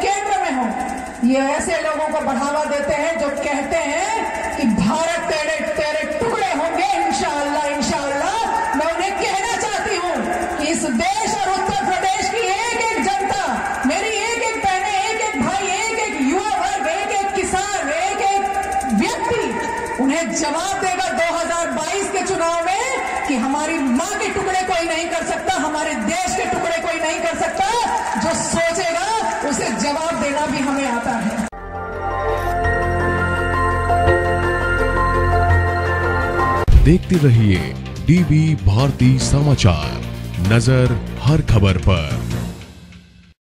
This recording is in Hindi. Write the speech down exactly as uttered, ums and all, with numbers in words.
केंद्र में हो। ये ऐसे लोगों को बढ़ावा देते हैं जो कहते हैं कि भारत तेरे तेरे टुकड़े होंगे, इंशाअल्लाह इंशाअल्लाह। मैं उन्हें कहना चाहती हूं कि इस देश और उत्तर प्रदेश की एक एक जनता, मेरी एक एक बहनें, एक एक भाई, एक एक युवा वर्ग, एक एक किसान, एक एक व्यक्ति उन्हें जवाब देगा दो हजार बाईस के चुनाव में कि हमारी मां के टुकड़े कोई नहीं कर सकता, हमारे देश के टुकड़े कोई नहीं कर सकता। जो सोचेगा उसे जवाब देना भी हमें आता है। देखते रहिए डीवी भारती समाचार, नजर हर खबर पर।